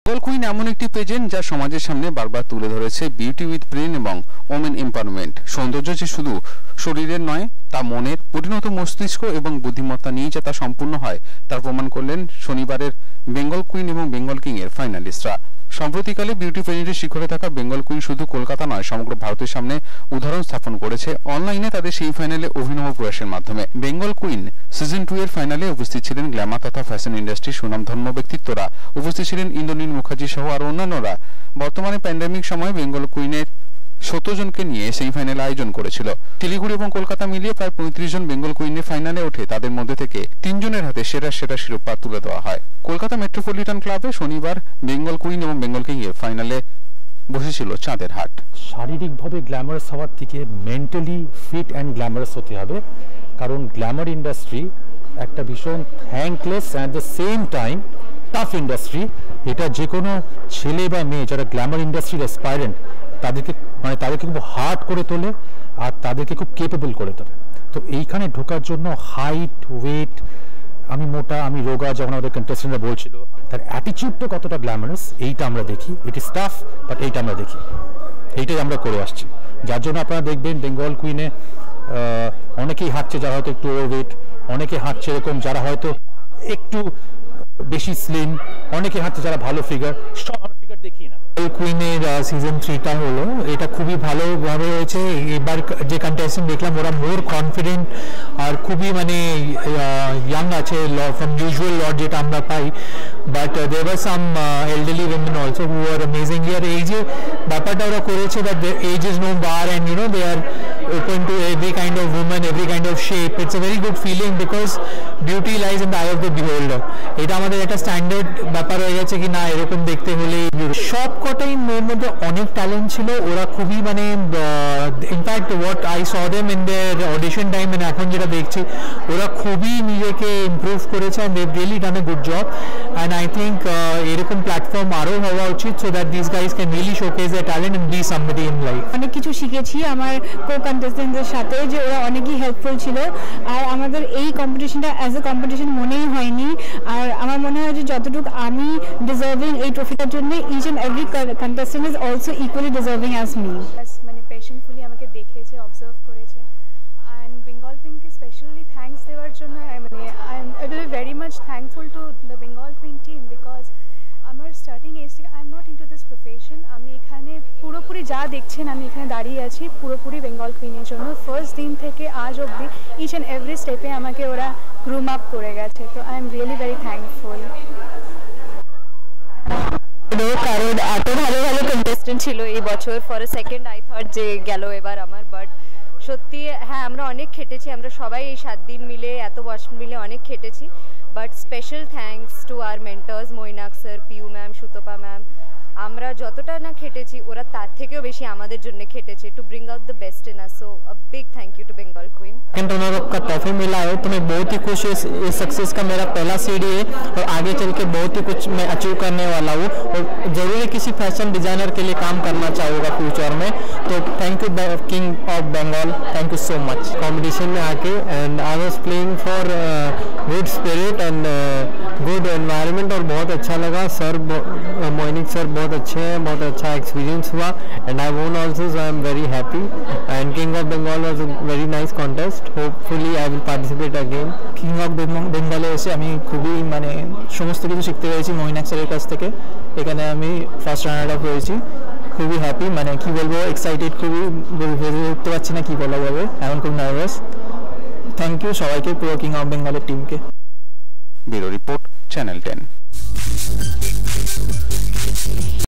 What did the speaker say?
Bengal queen এমন একটি পেজেন্ট যা সমাজের সামনে বারবার তুলে ধরেছে বিউটি উইথ ব্রেন এবং ওমেন এম্পাওয়ারমেন্ট। সৌন্দর্য যে শুধু শরীরের নয়, তা মনের, পরিণত মস্তিষ্ক এবং বুদ্ধিমত্তা নিয়ে যা তা সম্পূর্ণ হয়, তার প্রমাণ করলেন শনিবারের বেঙ্গল কুইন এবং বেঙ্গল কিং এর ফাইনালিস্টরা। সম্প্রতিকালে বিউটি পেজেন্টের শিখরে থাকা বেঙ্গল কুইন শুধু কলকাতা নয়, সমগ্র ভারতের সামনে উদাহরণ স্থাপন করেছে অনলাইনে তাদের সেই ফাইনালে অভিনব প্রয়াসের মাধ্যমে। বেঙ্গল কুইন সিজন 2 এর ফাইনালে উপস্থিত ছিলেন গ্ল্যামার তথা ফ্যাশন ইন্ডাস্ট্রির সুনামধন্য ব্যক্তিত্বরা, উপস্থিত ছিলেন ইন্দ্রনীল মুখার্জি সহ আরো অন্যান্যরা। বর্তমানে প্যান্ডেমিক সময় বেঙ্গল কুইনের 17 জনকে নিয়ে সেই ফাইনাল আয়োজন করেছিল। শিলিগুড়ি এবং কলকাতা মিলিয়ে প্রায় 35 জন বেঙ্গল কুইনের ফাইনালে ওঠে। তাদের মধ্যে থেকে 3 জনের হাতে সেরা শিরোপা তুলে দেওয়া হয়। কলকাতা মেট্রোপলিটন ক্লাবে শনিবার বেঙ্গল কুইন এবং বেঙ্গল কিং এর ফাইনালে বসেছিল চাঁদের হাট। শারীরিকভাবে গ্ল্যামারাস হওয়ার থেকে মেন্টালি ফিট অ্যান্ড গ্ল্যামারাস হতে হবে, কারণ গ্ল্যামার ইন্ডাস্ট্রি একটা ভীষণ thankless at the same time tough industry. এটা যে কোনো ছেলে বা মেয়ে যারা গ্ল্যামার ইন্ডাস্ট্রির অ্যাসপাইরেন্ট তাদেরকে খুব হার্ড করে তোলে আর তাদেরকে খুব কেপেবল করে তোলে। তো এইখানে ঢোকার জন্য হাইট, ওয়েট, আমি মোটা, আমি রোগা, যখন আমাদের কন্টেস্টেন্টরা বলছিল, তার অ্যাটিটিউডটা কতটা গ্ল্যামারাস এইটা আমরা দেখি। ইট ইজ টাফ, বাট এইটা আমরা দেখি, এইটাই আমরা করে আসছি। যার জন্য আপনারা দেখবেন বেঙ্গল কুইনে অনেকেই হাঁটছে যারা হয়তো একটু ওভারওয়েট, অনেকে হাঁটছে এরকম যারা হয়তো একটু বেশি স্লিম, অনেকে হাঁটছে যারা ভালো ফিগার। সব আমরা ফিগার দেখি না। কুইনের সিজন 3টা হলো, এটা খুবই ভালোভাবে হয়েছে। এবার যে কন্টেস্টেন্ট দেখলাম ওরা মোর কনফিডেন্ট আর খুবই ইয়াং আছে ফ্রম ইউজুয়াল লট যেটা আমরা পাই। But there were some elderly women also who are amazing. ইয়ার এই যে ব্যাপারটা ওরা করেছে, that age is no bar and they are open to every kind of woman, every kind of shape. It's a very good feeling because beauty lies in the eye of the beholder. এটা আমাদের একটা standard ব্যাপার হয়ে গেছে কি না, এরকম দেখতে হলে। সব কটাই মেয়ের মধ্যে অনেক ট্যালেন্ট ছিল। ওরা খুবই in fact what I saw them in their audition time, এখন যেটা দেখছি ওরা খুবই নিজেকে ইমপ্রুভ করেছে and they really done a good job. And I think এরকম প্ল্যাটফর্ম আরও হওয়া উচিত, so that this guys can really showcase their talent and be somebody in life. অনেক কিছু শিখেছি আমার কন্টেস্টেন্টদের সাথে, যে ওরা অনেকই হেল্পফুল ছিল। আর আমাদের এই কম্পিটিশনটা অ্যাজ এ কম্পিটিশন মনেই হয়নি। আর আমার মনে হয় যে যতটুকু আমি ডিজার্ভিং এই ট্রফিটার জন্য, each and every contestant is also equally deserving as me. মানে পেশেন্টফুলি আমাকে দেখেছে, অবজার্ভ করেছে। অ্যান্ড বেঙ্গল কুইনকে স্পেশালি থ্যাঙ্কস দেওয়ার জন্য I will be very much thankful to the Bengal Queen team, because আমার স্টার্টিং এজ থেকে I am not into this profession. আমি এখানে পুরোপুরি যা দেখছেন আমি এখানে দাঁড়িয়ে আছি পুরোপুরি বেঙ্গল কুইনের জন্য। ফার্স্ট দিন থেকে আজ অবধি ইচ অ্যান্ড এভরি স্টেপে আমাকে ওরা গ্রুম আপ করে গেছে। তো I am really very thankful. কারণ এত ভালো ভালো কন্টেস্টেন্ট ছিল এই বছর। For a second I thought যে গেল এবার আমার, বাট সত্যি হ্যাঁ আমরা অনেক খেটেছি, আমরা সবাই এই 7 দিন মিলে এত বছর মিলে অনেক খেটেছি। But special thanks to our mentors Mainak sir, Piu ma'am, Sutapa ma'am. আমরা যতটা না খেটেছি ওরা তার থেকেও বেশি আমাদের জন্য খেটেছে to bring out the best in us. So a big thank you to Bengal Queen. Second runner up का ट्रॉफी मिला है तो मैं बहुत ही खुश हूँ। इस सक्सेस का मेरा पहला सीढ़ी है और आगे चल के बहुत ही कुछ मैं अचीव करने वाला हूँ और जरूर किसी फैशन डिजाइनर के लिए काम करना चाहूँगा फ्यूचर में। तो thank you King of Bengal, thank you so much. Competition में आके and I was playing for good spirit and good environment और बहुत अच्छा लगा। सर मोइनिक सर बहुत अच्छे हैं, बहुत अच्छा एक्सपीरियंस हुआ and I won also, so I am very happy and King of Bengal was a very nice contest. Hopefully I will participate again. King of বেঙ্গলে এসে আমি খুবই সমস্ত কিছু শিখতে পেরেছি মৈনাক স্যারের কাছ থেকে। এখানে আমি ফার্স্ট রানার আপ হয়েছি, খুবই হ্যাপি। কি বলবো, এক্সাইটেড, খুবই ভেবে উঠতে পারছি না কি বলা যাবে, এখন খুব নার্ভাস। থ্যাংক ইউ সবাইকে, পুরো কিং অফ বেঙ্গলের টিমকে। Bureau report, channel 10।